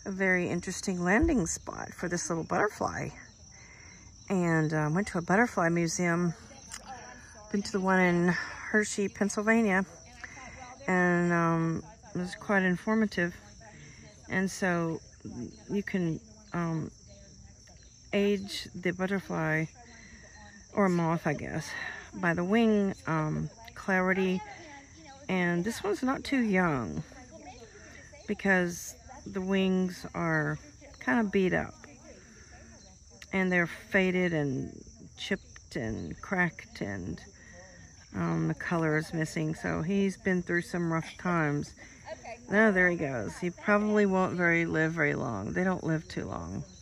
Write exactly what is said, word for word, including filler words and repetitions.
a very interesting landing spot for this little butterfly. And uh, went to a butterfly museum. Been to the one in Hershey, Pennsylvania, and um, it was quite informative. And so you can um, age the butterfly, or moth, I guess, by the wing um, clarity. And this one's not too young because the wings are kind of beat up and they're faded and chipped and cracked, and um, the color is missing. So he's been through some rough times. Now there he goes. He probably won't very live very long. They don't live too long.